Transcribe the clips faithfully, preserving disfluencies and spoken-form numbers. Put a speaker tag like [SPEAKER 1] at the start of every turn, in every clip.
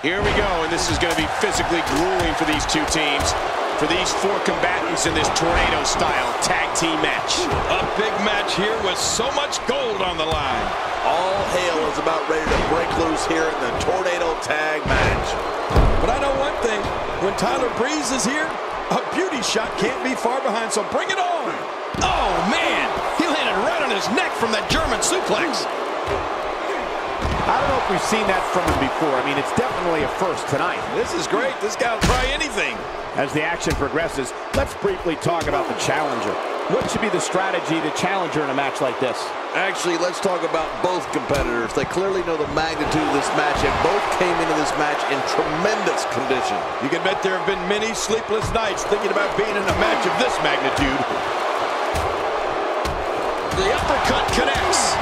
[SPEAKER 1] Here we go, and this is going to be physically grueling for these two teams. For these four combatants in this tornado-style tag team match.
[SPEAKER 2] A big match here with so much gold on the line.
[SPEAKER 3] All hail is about ready to break loose here in the tornado tag match.
[SPEAKER 2] But I know one thing, when Tyler Breeze is here, a beauty shot can't be far behind, so bring it on. Oh, man, he landed right on his neck from that German suplex.
[SPEAKER 4] I don't know if we've seen that from him before. I mean, it's definitely a first tonight.
[SPEAKER 2] This is great. This guy will try anything.
[SPEAKER 4] As the action progresses, let's briefly talk about the challenger. What should be the strategy to challenger in a match like this?
[SPEAKER 3] Actually, let's talk about both competitors. They clearly know the magnitude of this match, and both came into this match in tremendous condition.
[SPEAKER 2] You can bet there have been many sleepless nights thinking about being in a match of this magnitude.
[SPEAKER 1] The uppercut connects.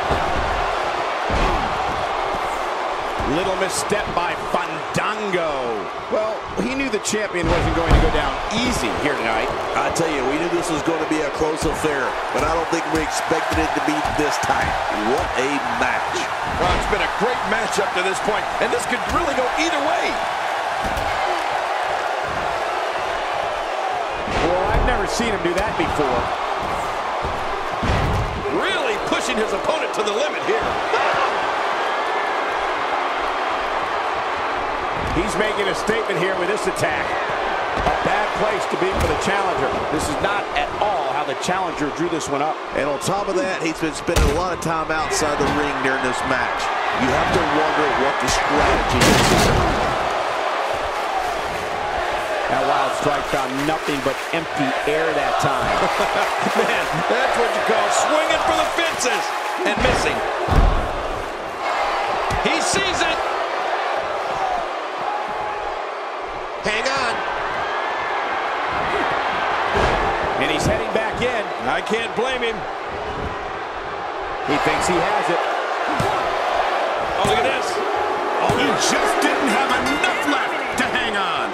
[SPEAKER 4] Little misstep by Fandango. Well, he knew the champion wasn't going to go down easy here tonight.
[SPEAKER 3] I tell you, we knew this was going to be a close affair, but I don't think we expected it to be this tight. What a match.
[SPEAKER 2] Well, it's been a great match up to this point, and this could really go either way.
[SPEAKER 4] Well, I've never seen him do that before.
[SPEAKER 2] Really pushing his opponent to the limit here.
[SPEAKER 4] He's making a statement here with this attack. A bad place to be for the challenger. This is not at all how the challenger drew this one up.
[SPEAKER 3] And on top of that, he's been spending a lot of time outside the ring during this match. You have to wonder what the strategy is here.
[SPEAKER 4] That wild strike found nothing but empty air that time.
[SPEAKER 2] Man, that's what you call swinging for the fences and missing. He sees it.
[SPEAKER 1] Hang on.
[SPEAKER 4] And he's heading back in.
[SPEAKER 2] I can't blame him.
[SPEAKER 4] He thinks he has it.
[SPEAKER 2] Oh, look at this.
[SPEAKER 1] Oh, he just didn't have enough left to hang on.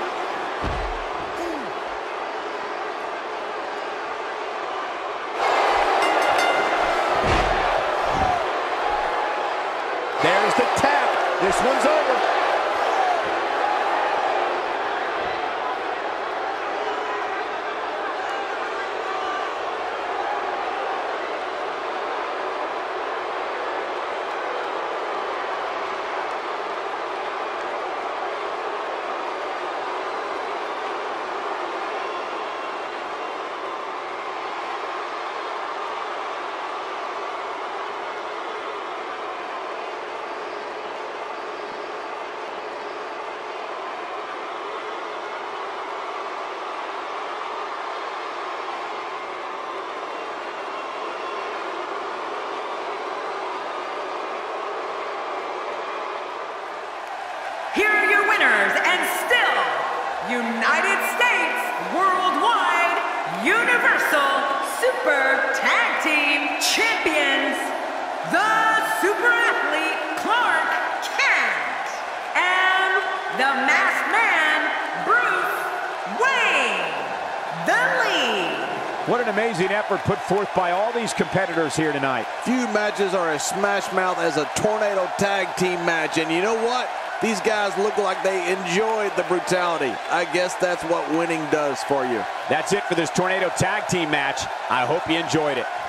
[SPEAKER 4] There's the tap. This one's over.
[SPEAKER 5] Here are your winners, and still United States Worldwide Universal Super Tag Team Champions, the Super Athlete Clark Kent and the Masked Man Bruce Wayne, the lead.
[SPEAKER 4] What an amazing effort put forth by all these competitors here tonight.
[SPEAKER 3] Few matches are as smash mouth as a tornado tag team match, and you know what? These guys look like they enjoyed the brutality. I guess that's what winning does for you.
[SPEAKER 4] That's it for this tornado tag team match. I hope you enjoyed it.